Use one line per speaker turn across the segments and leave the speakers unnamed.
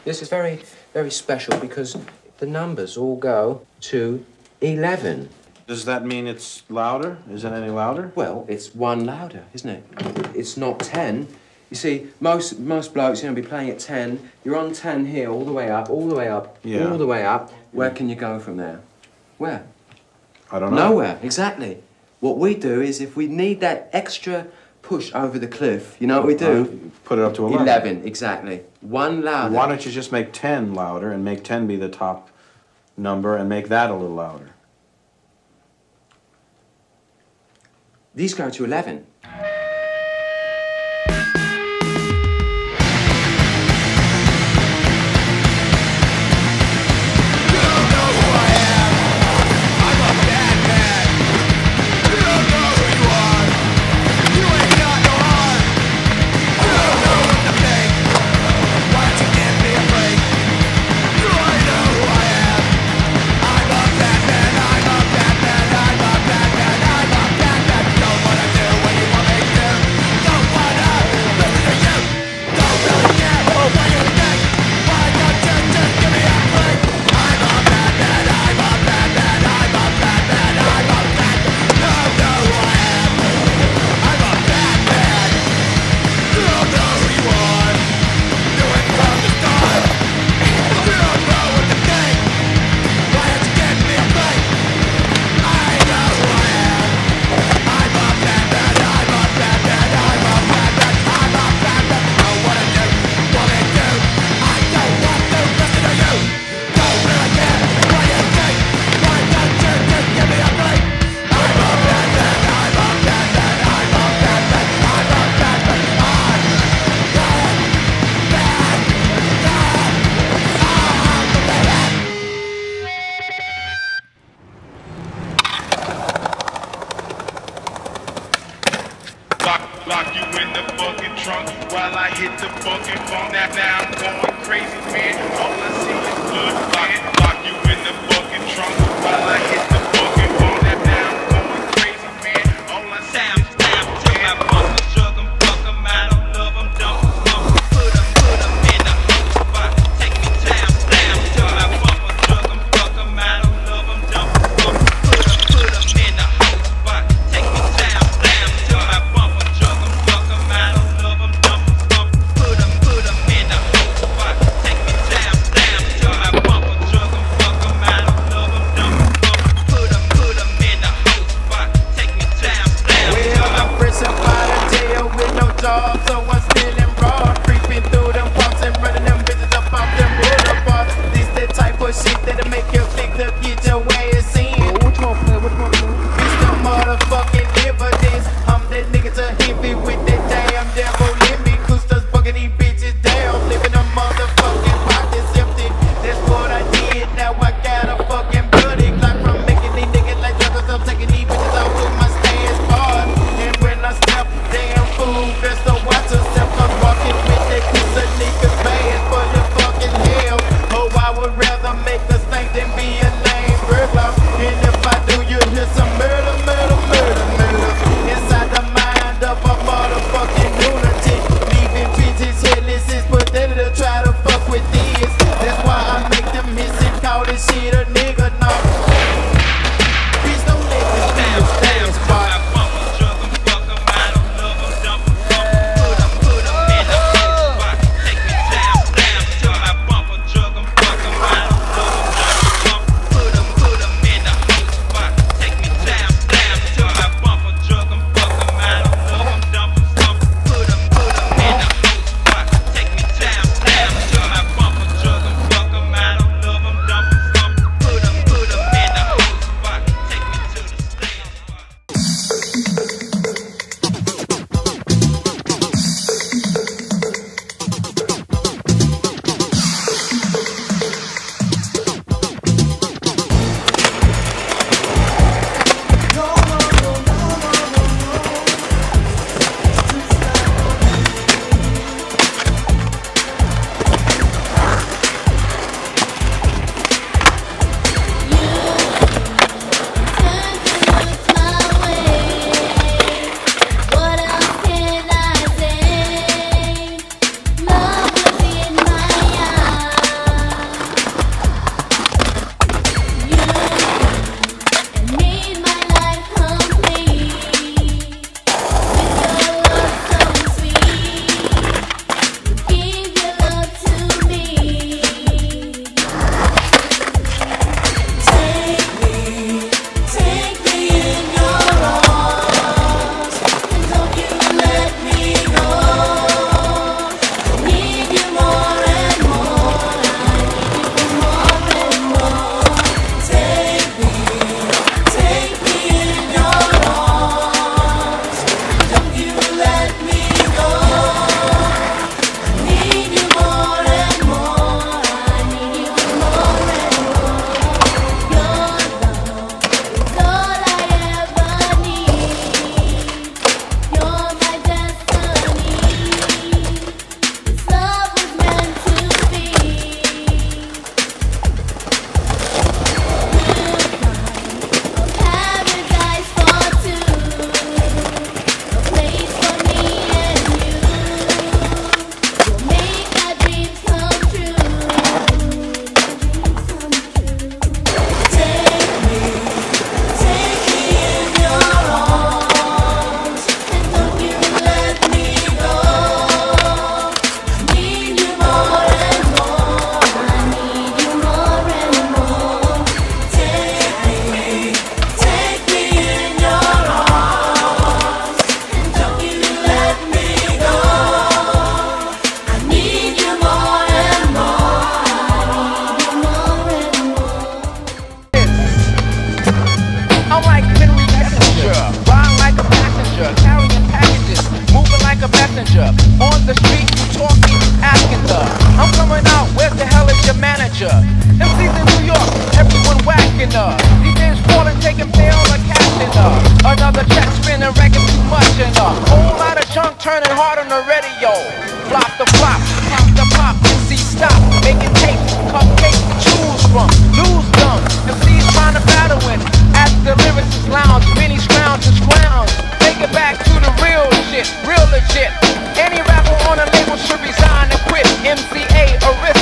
This is very, very special because the numbers all go to 11.
Does that mean it's louder? Is it any louder?
Well, it's one louder, isn't it? It's not 10. You see, most blokes, be playing at 10. You're on 10 here, all the way up, all the way up,
yeah.
all the way up. Where can you go from there? Where?
I don't know.
Nowhere, exactly. What we do is if we need that extra push over the cliff, you know what we do?
Put it up to 11.
11, exactly. One louder.
Why don't you just make 10 louder and make 10 be the top number and make that a little louder?
These go to 11.
Lock you in the fucking trunk while I hit the fucking phone. Now I'm going crazy, man. All I see is blood, man. Lock you in the fucking trunk while I hit the fucking phone. Now I'm going crazy, man. All I see is blood, man. Fucking drug 'em, fuck 'em, I don't love 'em, don't smoke. Put 'em in the whole spot. Take me down, till I bump 'em, drug 'em, fuck 'em, I don't love 'em, don't smoke. Put 'em in the whole spot. Take me down, till I bump 'em, drug 'em, fuck 'em, I don't love 'em, don't smoke. Put 'em in the whole spot. Take me down, till I bump 'em, drug 'em, fuck 'em, I don't love 'em, don't smoke.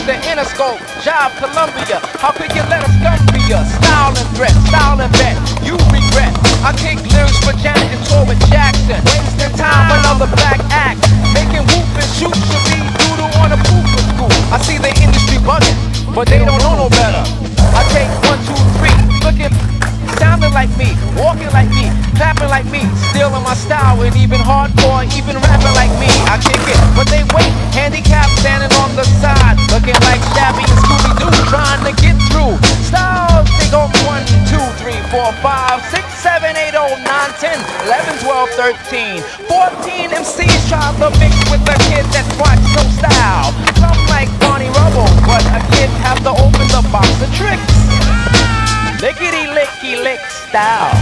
the Interscope, Job Columbia. How could you let us scum be us? Style and threat, style and bet, you regret. I kick lyrics for Janet and tour with Jackson. Wasting time, another black act. Making whoop and shoot should be doodle on a poop for school. I see the industry bugging, but they don't know no better. I take 1, 2, 3, looking, sounding like me, walking like me, clapping like me, stealing my style and even hardcore, even rapping like me. I kick it, but they wait, handicapped standing on the side, looking like Shabby and Scooby-Doo, trying to get through. Styles, they go 1, 2, 3, 4, 5, 6, 7, 8, 0, 9, 10, 11, 12, 13, 14 MCs try to mix with the kid that's watch some style. Some like Barney Rubble, but a kid have to open the box of tricks. Lickety licky lick style.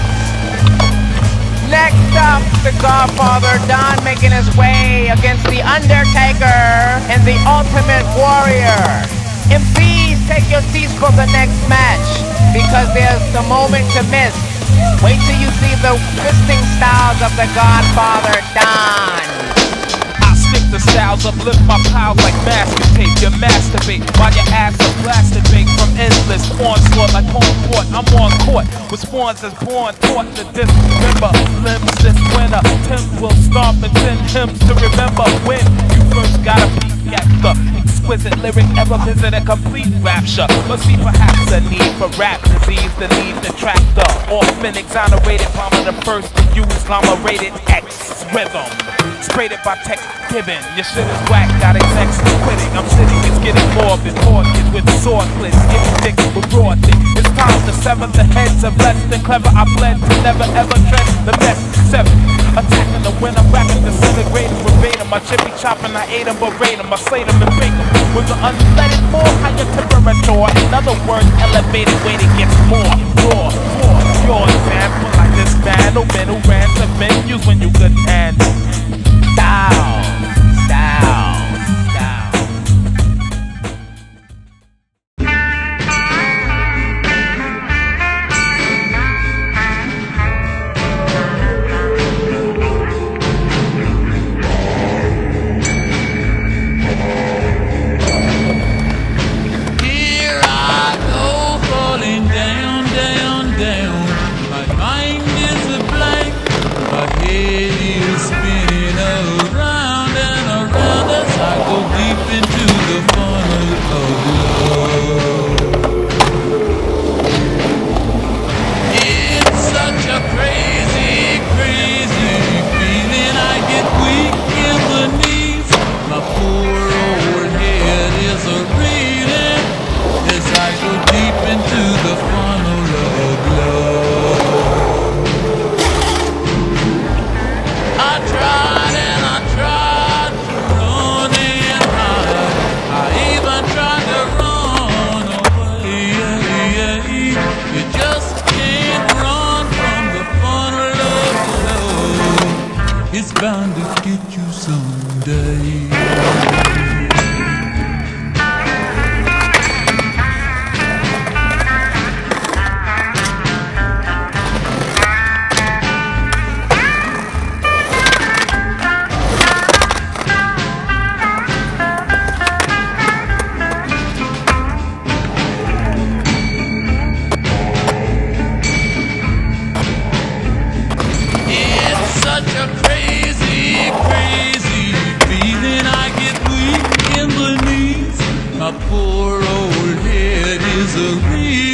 Next up, the Godfather Don making his way against the Undertaker and the Ultimate Warrior. MCs, take your seats for the next match because there's the moment to miss. Wait till you see the twisting styles of the Godfather Don.
The styles uplift my pals like basket tape. You masturbate while your ass are blasted bait from endless onslaught like home court. I'm on court with spawns as born, taught to dismember limbs this winter. Tim will stomp and send hymns to remember when you first got a peek at the exquisite lyric ever visit a complete rapture. But see perhaps a need for rap disease, the need to track the often exonerated palm of the first to use glomerated X rhythm. Sprayed it by Tech Gibbon. Your shit is whack, got execs quitting. I'm sitting, it's getting morbid. Orchid with sword clips, getting dick with raw dick. It's time to sever the heads of less than clever. I bled to never ever tread the best. 7. Attacking the winner, rapping disintegrating verbatim. I chippy chopping, I ate him, berate him. I slayed him and bake him with the unleaded more higher temperature. In other words, elevated weight, it gets more raw. For your example, like this man who ran to venues when you couldn't handle. Style, style, style.
Here I go falling down, down, down. My mind is a blank, my head is spinning around and around as I go deep into the funnel of love. It's such a crazy, crazy feeling. I get weak in the knees. My poor old head is a reeling as I go deep into the funnel of love. I tried and I tried to run and hide. I even tried to run away. You just can't run from the funnel of love. It's bound to get you someday. It's such a crazy, crazy feeling. I get weak in the knees. My poor old head is a real